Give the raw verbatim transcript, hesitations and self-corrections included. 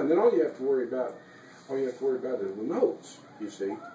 done. Then all you have to worry about, all you have to worry about is the notes, you see.